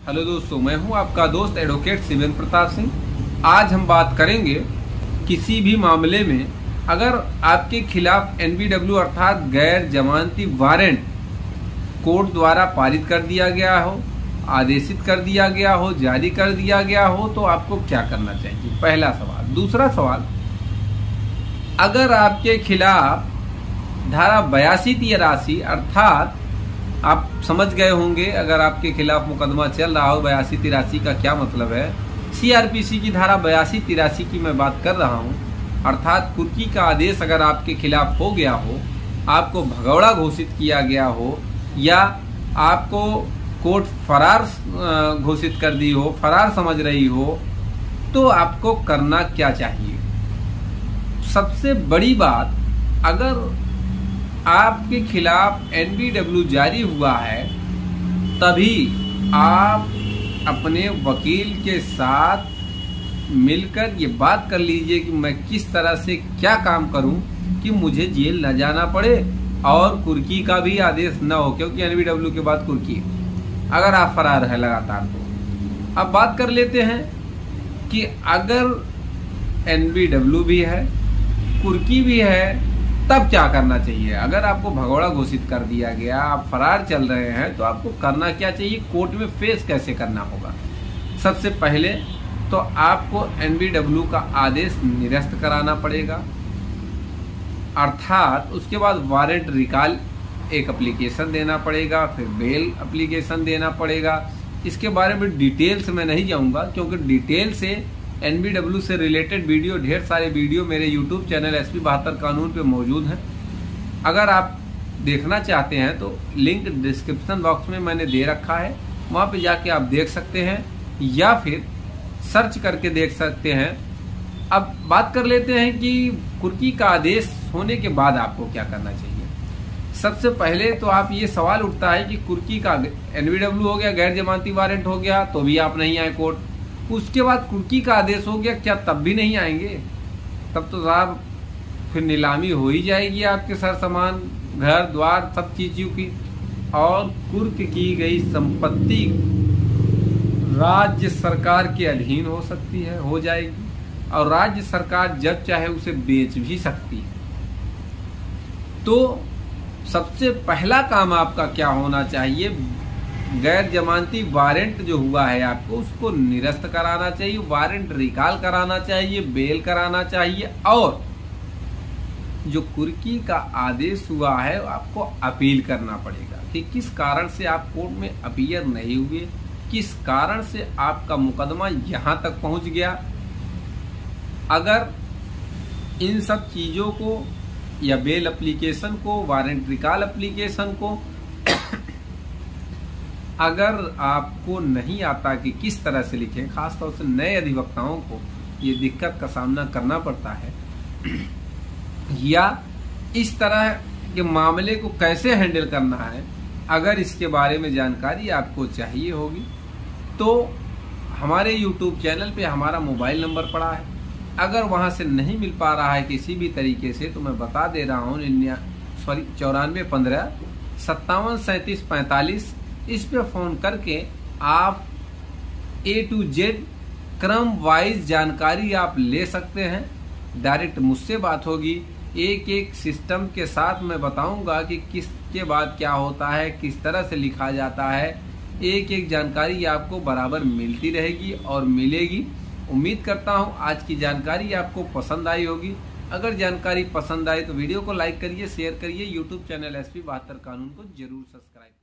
Hello दोस्तों, मैं हूं आपका दोस्त एडवोकेट शिवेंद्र प्रताप सिंह। आज हम बात करेंगे किसी भी मामले में अगर आपके खिलाफ एनबीडब्ल्यू अर्थात गैर जमानती वारंट कोर्ट द्वारा पारित कर दिया गया हो, आदेशित कर दिया गया हो, जारी कर दिया गया हो तो आपको क्या करना चाहिए, पहला सवाल। दूसरा सवाल, अगर आपके खिलाफ धारा 82-83 अर्थात आप समझ गए होंगे, अगर आपके खिलाफ मुकदमा चल रहा हो 82-83 का क्या मतलब है। सीआरपीसी की धारा 82-83 की मैं बात कर रहा हूं, अर्थात कुर्की का आदेश अगर आपके खिलाफ हो गया हो, आपको भगौड़ा घोषित किया गया हो या आपको कोर्ट फरार घोषित कर दी हो, फरार समझ रही हो, तो आपको करना क्या चाहिए। सबसे बड़ी बात, अगर आपके खिलाफ एनबीडब्ल्यू जारी हुआ है तभी आप अपने वकील के साथ मिलकर ये बात कर लीजिए कि मैं किस तरह से क्या काम करूं कि मुझे जेल न जाना पड़े और कुर्की का भी आदेश न हो, क्योंकि एनबीडब्ल्यू के बाद कुर्की है अगर आप फरार है लगातार। तो अब बात कर लेते हैं कि अगर एनबीडब्ल्यू भी है, कुर्की भी है, तब क्या करना चाहिए। अगर आपको भगौड़ा घोषित कर दिया गया, आप फरार चल रहे हैं, तो आपको करना क्या चाहिए, कोर्ट में फेस कैसे करना होगा। सबसे पहले तो आपको एनबीडब्ल्यू का आदेश निरस्त कराना पड़ेगा, अर्थात उसके बाद वारंट रिकॉल एक एप्लीकेशन देना पड़ेगा, फिर बेल एप्लीकेशन देना पड़ेगा। इसके बारे में डिटेल से मैं नहीं जाऊंगा, क्योंकि डिटेल से एनबीडब्ल्यू से रिलेटेड वीडियो, ढेर सारे वीडियो मेरे यूट्यूब चैनल SP 72 कानून पे मौजूद हैं। अगर आप देखना चाहते हैं तो लिंक डिस्क्रिप्शन बॉक्स में मैंने दे रखा है, वहाँ पे जाके आप देख सकते हैं या फिर सर्च करके देख सकते हैं। अब बात कर लेते हैं कि कुर्की का आदेश होने के बाद आपको क्या करना चाहिए। सबसे पहले तो आप ये सवाल उठता है कि कुर्की का एनबीडब्ल्यू हो गया, गैर जमानती वारंट हो गया, तो भी आप नहीं आए कोर्ट। उसके बाद कुर्की का आदेश हो गया, क्या तब भी नहीं आएंगे? तब तो साहब फिर नीलामी हो ही जाएगी आपके सर सामान, घर द्वार, सब चीजों की, और कुर्क की गई संपत्ति राज्य सरकार के अधीन हो सकती है, हो जाएगी, और राज्य सरकार जब चाहे उसे बेच भी सकती है। तो सबसे पहला काम आपका क्या होना चाहिए, गैर जमानती वारंट जो हुआ है आपको उसको निरस्त कराना चाहिए, वारंट रिकॉल कराना चाहिए, बेल कराना चाहिए, और जो कुर्की का आदेश हुआ है आपको अपील करना पड़ेगा कि किस कारण से आप कोर्ट में अपीयर नहीं हुए, किस कारण से आपका मुकदमा यहां तक पहुंच गया। अगर इन सब चीजों को या बेल एप्लीकेशन को, वारंट रिकॉल एप्लीकेशन को अगर आपको नहीं आता कि किस तरह से लिखें, खासतौर से नए अधिवक्ताओं को ये दिक्कत का सामना करना पड़ता है, या इस तरह के मामले को कैसे हैंडल करना है, अगर इसके बारे में जानकारी आपको चाहिए होगी तो हमारे YouTube चैनल पे हमारा मोबाइल नंबर पड़ा है। अगर वहां से नहीं मिल पा रहा है किसी भी तरीके से तो मैं बता दे रहा हूँ, 9415 57 37 45, इस पे फोन करके आप A to Z क्रम वाइज जानकारी आप ले सकते हैं। डायरेक्ट मुझसे बात होगी, एक एक सिस्टम के साथ मैं बताऊंगा कि किसके बाद क्या होता है, किस तरह से लिखा जाता है, एक एक जानकारी आपको बराबर मिलती रहेगी और मिलेगी। उम्मीद करता हूं आज की जानकारी आपको पसंद आई होगी। अगर जानकारी पसंद आए तो वीडियो को लाइक करिए, शेयर करिए, यूट्यूब चैनल SP 72 कानून को जरूर सब्सक्राइब